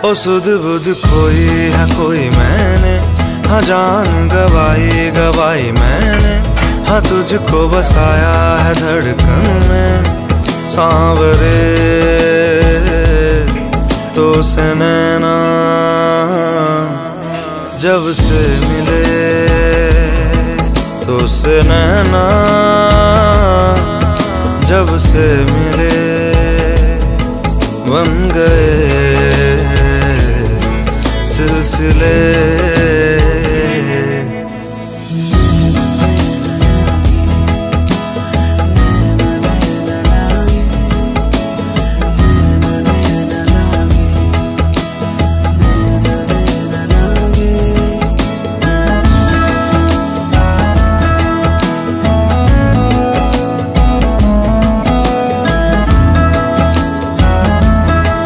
ओ सुध बुध खोई है कोई मैंने, हाँ जान गवाई गवाई मैंने, हाँ तुझको बसाया है धड़कन में। सांवरे तो से नैना जब से मिले, तो से नैना जब से मिले, बन गए सिलसिले।